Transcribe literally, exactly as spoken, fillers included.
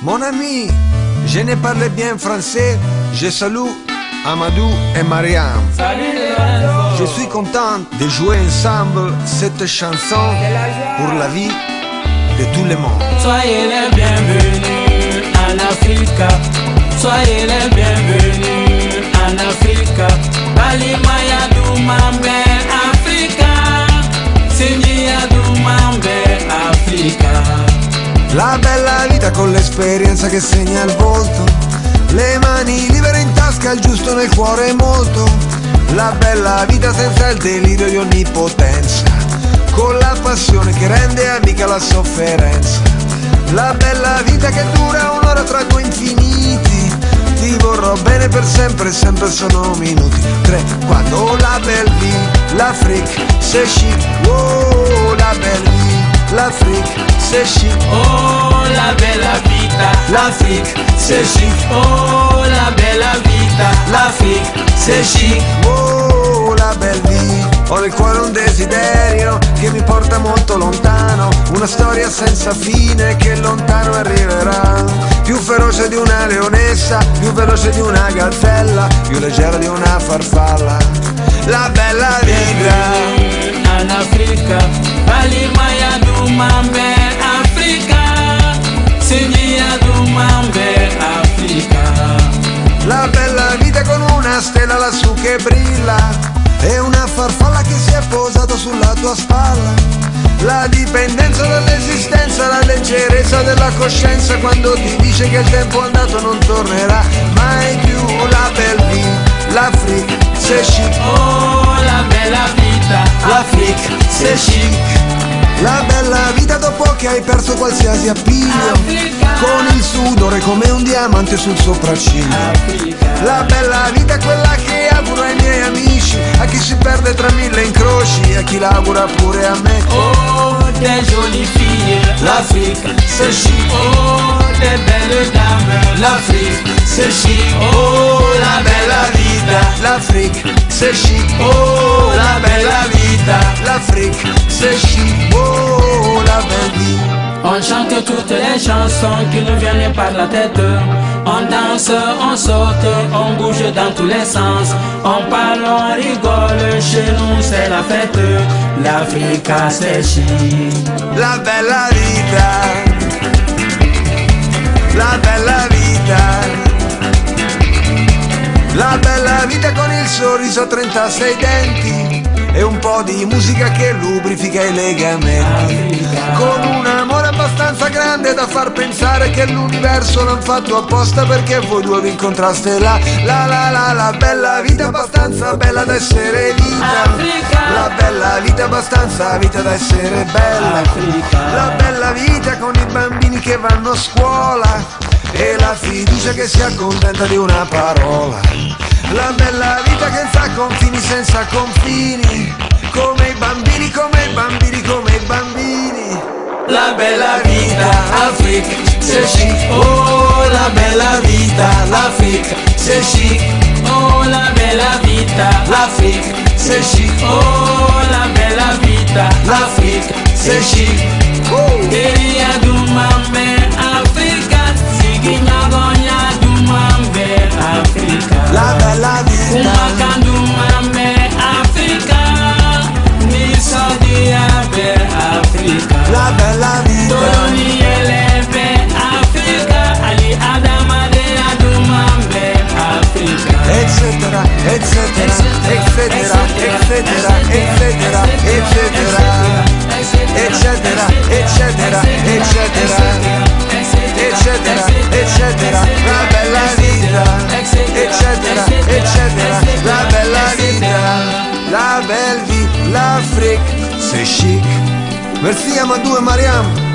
Mon ami, je ne parle bien français, je salue Amadou et Mariam. Je suis content de jouer ensemble cette chanson pour la vie de tout le monde. Soyez les bienvenus en Afrique. Soyez les bienvenus en Afrique. Bali Maya Dumambe Africa. Signia Dumambe Africa. La bella vita con l'esperienza che segna il volto, le mani libere in tasca, il giusto nel cuore molto. La bella vita senza il delirio di onnipotenza, con la passione che rende amica la sofferenza. La bella vita che dura un'ora tra due infiniti. Ti vorrò bene per sempre, sempre sono minuti. Tre, quando la belle vie, l'Afrique, c'est chic. Oh, la belle vie, l'Afrique, c'est chic. Oh, la bella vita, l'Afrique, c'est chic. Oh, la bella vita, l'Afrique, c'est chic. Oh, la belle vie. Ho nel cuore un desiderio che mi porta molto lontano, una storia senza fine che lontano arriverà. Più feroce di una leonessa, più veloce di una gazzella, più leggera di una farfalla. La bella vita in Africa, Bali Maya Dumambe Africa. Signia Dumambe Africa. La bella vita con una stella lassù che brilla e una farfalla che si è posata sulla tua spalla. La dipendenza dall'esistenza, la leggerezza della coscienza quando ti dice che il tempo andato non tornerà mai più. La belle vie, l'Afrique, c'est chic. Oh, la bella vita, l'Afrique, c'est chic. La bella vita dopo che hai perso qualsiasi appiglio, Africa. con il sudore come un diamante sul sopracciglio. Africa. La bella vita è quella che auguro ai miei amici, a chi si perde tra mille incroci, a chi l'augura pure a me. Oh, des jolies filles, l'Afrique, c'est chic. Oh, des belles dames, l'Afrique, c'est chic. Oh, la bella vita, L'Afrique, c'est chic. oh, la bella vita. L'Afrique, c'est chic. Oh, la belle vie. On chante toutes les chansons qui nous viennent par la tête. On danse, on saute, on bouge dans tous les sens. On parle, on rigole, chez nous c'est la fête. L'Africa c'est chic. La bella vita, la bella vita. La bella vita con il sorriso a trentasei denti e un po' di musica che lubrifica i legamenti. Con un amore abbastanza grande da far pensare che l'universo l'han fatto apposta perché voi due vi incontraste là. La la la la bella vita abbastanza bella da essere vita. La bella vita abbastanza vita da essere bella. La bella vita con i bambini che vanno a scuola e la fiducia che si accontenta di una parola. La bella vita che senza confini, senza confini, come i bambini, come i bambini, come i bambini. La bella vita, Afrique, c'est chic. Oh, la bella vita, l'Afrique, c'est chic. Oh, la bella vita, l'Afrique, c'est chic. Oh, la bella vita, l'Afrique, c'est chic. Keria Dumambe Africa, Sigina Gonya Dumambe Africa. La bella vita, Umaka Dumambe Africa, Nisodia Be Africa. la bella vita, Toloni Elebe Africa, Ali Adama de Dumambe Africa. eccetera, eccetera, eccetera, eccetera, eccetera, eccetera, eccetera, eccetera, eccetera, eccetera, eccetera, la bella vita, eccetera, eccetera, la bella vita, la belle vie, l'Afrique, c'est chic. Merci Amadou et Mariam.